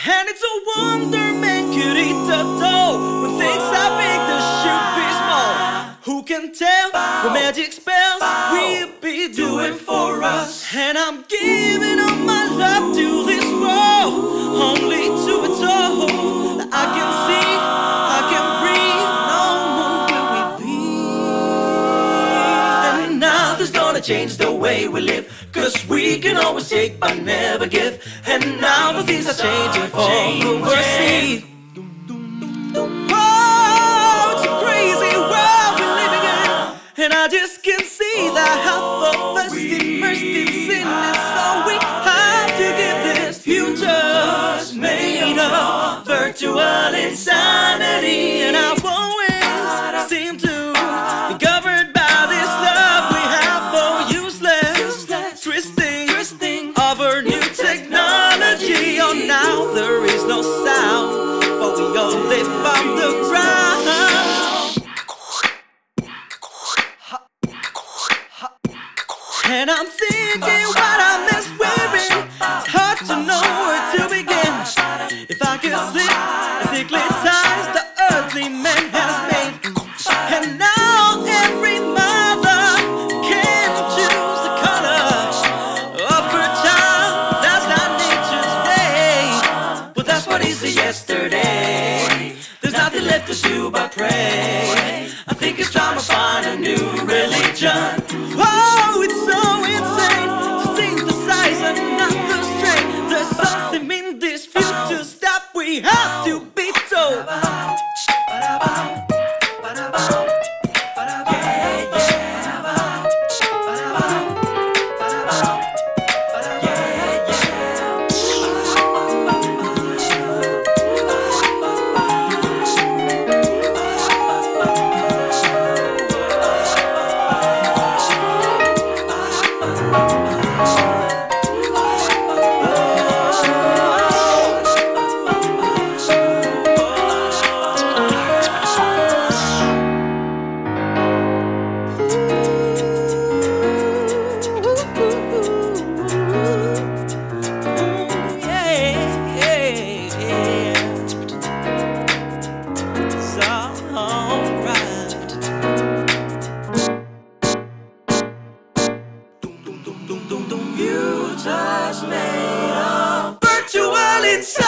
And it's a wonder man could eat the dough. When things are big, the should be small. Who can tell what magic spells we'll be doing for us? And I'm giving all my love to this world, only to its soul that I can see, I can breathe. No more will we be. And nothing's gonna change the way we live, 'cause we can always take but never give. And now the things are changing for the worse. Oh, it's a crazy world we're living in, and I just can't see that half of us immersed in sin. And so we have to give this future's made of virtual insanity. And I always seem to be governed by this love we have for useless twisting of our new technology. Oh, now there is no sound, but we all live from the ground. And I'm thinking what I miss wearing. It's hard to know where to begin. If I could slip the thickly ties the earthly man has made. And now every mother can choose the color of her child. That's not nature's way. But that's what is yesterday. There's nothing left to do but pray. I think it's time to find a new religion. Oh, it's so insane to synthesize another strain. There's something in this future stuff we have to be told. You just made a virtual inside.